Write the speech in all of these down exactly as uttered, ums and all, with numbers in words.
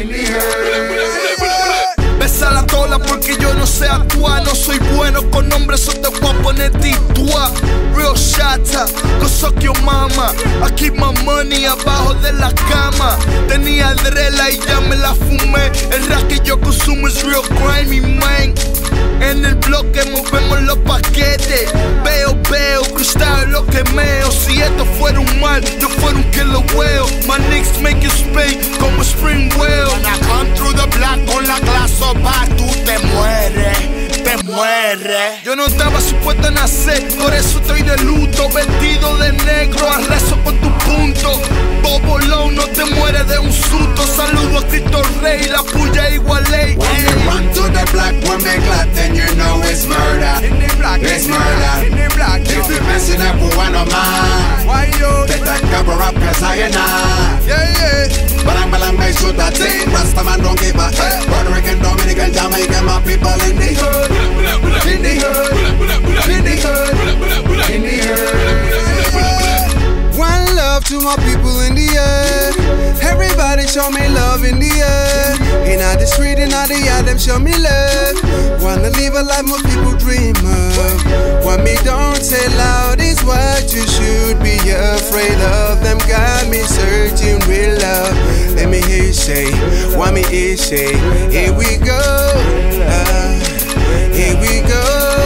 in the hood. Besa la cola porque yo no sé actuar. No soy bueno con nombres, so te voy a poner titua. Real shata, go suck your mama. I keep my money abajo de la cama. Tenía drela y ya me la fumé. El rap que yo consumo es real grimy, man. En el bloque movemos los paquetes. Veo, veo, cristal lo quemeo. Si esto fuera un mal, yo fuera un que lo veo. My nicks make you Spain como Spring Whale. When I come through the block con la clase back, tú te mueres, te mueres. Yo no estaba supuesto a nacer, por eso estoy de luto. Vestido de negro, arrezo con tu punto. Bobolón, no te mueres de un susto. Saludo a Cristo Rey, la puya igual ley. When we run to the block, when we glad, then you know it's murder. In the block, it's murder. in the block, if you messing up with one of mine, why you? better cover up cause I ain't not. Yeah, yeah. Balang balang may shoot that thing. Rasta man don't give a hey. Puerto Rican, Dominican, Jamaican, my people in the hood. In the hood. In the hood. In the hood. One love to my people in the earth. Everybody show me love in the earth. In the street, in the yard, them show me love. Wanna live a life most people dream of. What me don't say loud is what you should be afraid of. Them got me searching real love. Let me hear you say, what me hear you say. Here we go, uh, here we go.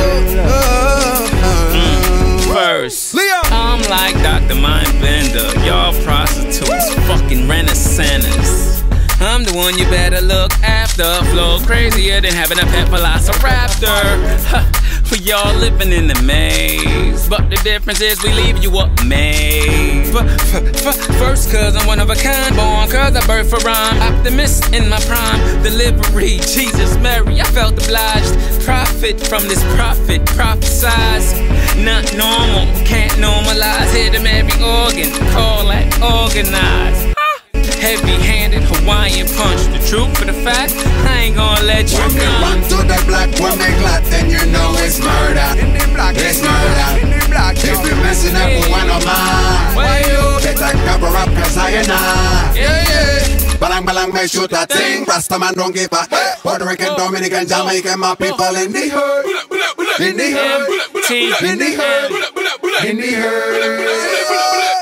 Uh, uh. First, Leon. I'm like Doctor Mindbender. Y'all prostitutes, fucking renaissance. I'm the one you better look after. Flow crazier than having a pet velociraptor. We all living in the maze, but the difference is we leave you amazed. First, cause I'm one of a kind, born cause I birth a rhyme. Optimist in my prime, delivery, Jesus, Mary, I felt obliged. Profit from this prophet, prophesize. Not normal, can't normalize. Hit him every organ, call that organized. Heavy-handed Hawaiian punch. The truth for the fact, I ain't gonna let you When we run to the block, when we glad, then you know it's murder. In the block, it's murder. in the block. If you messing up with one of mine, Why you? better cover up cause I ain't not. Yeah, yeah. Balang balang may shoot that thing. Rasta man don't give a hey. Puerto Rican, Dominican, Jamaican, my people in the hood. In the hood. In the hood. In the hood.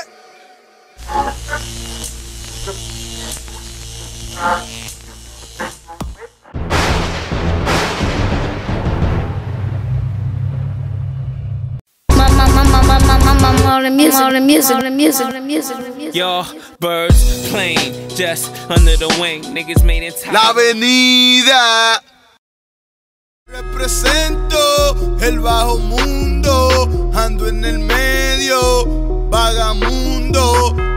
All the music, all the music, all the music, all the music, all the music. Y'all birds playing just under the wing. Niggas made in time. La Avenida. Represento el bajo mundo. Ando en el medio, vagamundo.